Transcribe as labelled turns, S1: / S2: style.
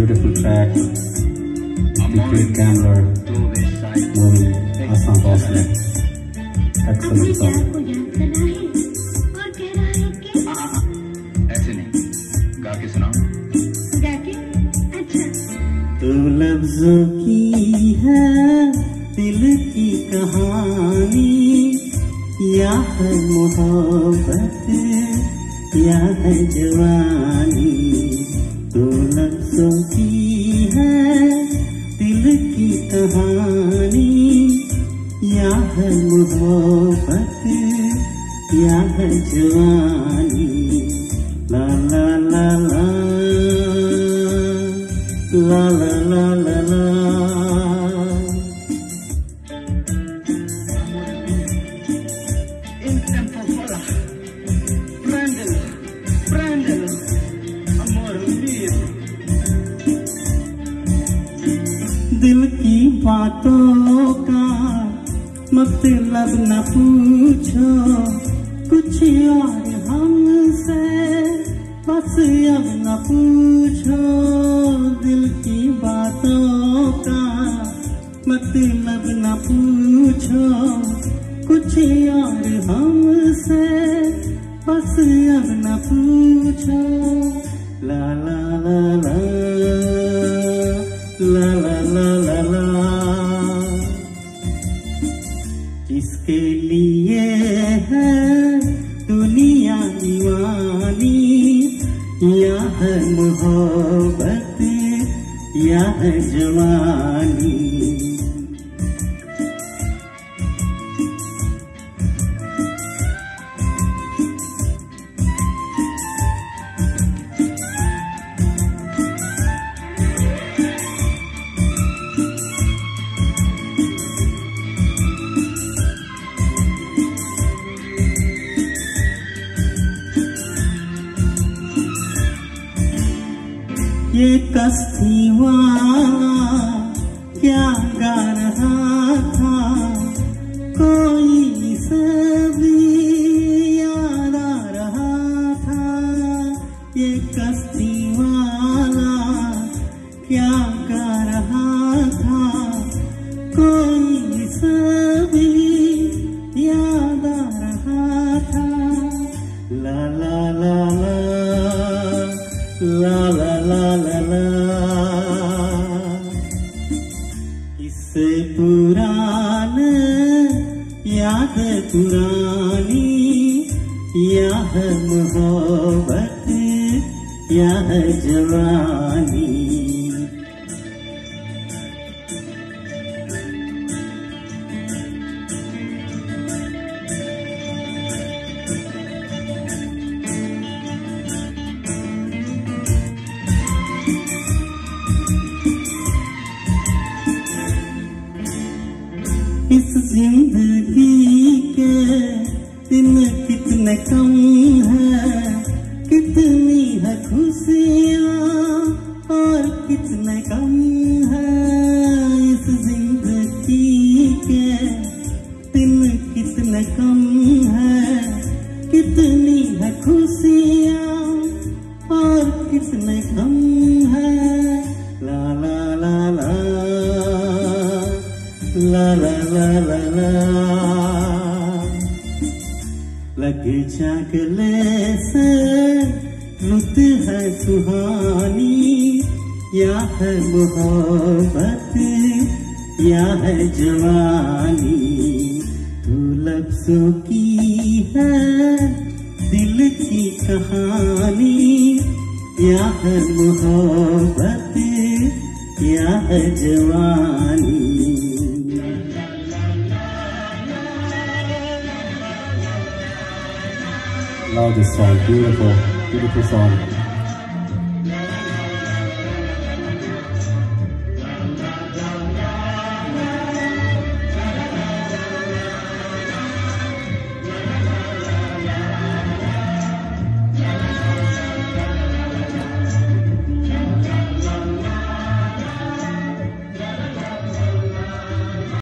S1: beautiful track, The Great Gambler, movie Asant Osman. Excellent song.
S2: ऐसे नहीं, गा के सुनाओ।
S3: तो लफ्जों की है दिल की कहानी, या है मोहब्बत या है जवानी। तो लफ्जों की है दिल की कहानी, या है मोहब्बत या है जवानी। ला ला ला ला ला ला ला ला ला। दिल की बातों का मतलब न पूछो, कुछ और हमसे बस अब न पूछो। दिल की बातों का मतलब न पूछो, कुछ और हमसे बस अब न पूछो। ला ला ला ला ला ला ला ला ला। किसके लिए है दुनिया दीवानी, या है मोहब्बत या है जवानी। ये कश्ती वाला क्या गा रहा था, कोई सभी याद आ रहा था। ये कश्ती वाला क्या गा रहा था, कोई सभी याद आ रहा था। ला ला ला ला ला ला ला ला ला। इससे पुराने याद पुरानी, या है मोहब्बत या है जवानी। इस जिंदगी के दिन कितने कम है, कितनी है खुशियाँ और कितने कम है। इस जिंदगी के दिन कितने कम है, कितनी है खुशियाँ और कितने कम है। ला ला ला ला ला ला ला ला ला। लगे जा गले से रुत है सुहानी, या है मोहब्बत या है जवानी। तू लफ्जों की है दिल की कहानी, या है मोहब्बत या है जवानी।
S1: Love this song, beautiful, beautiful song.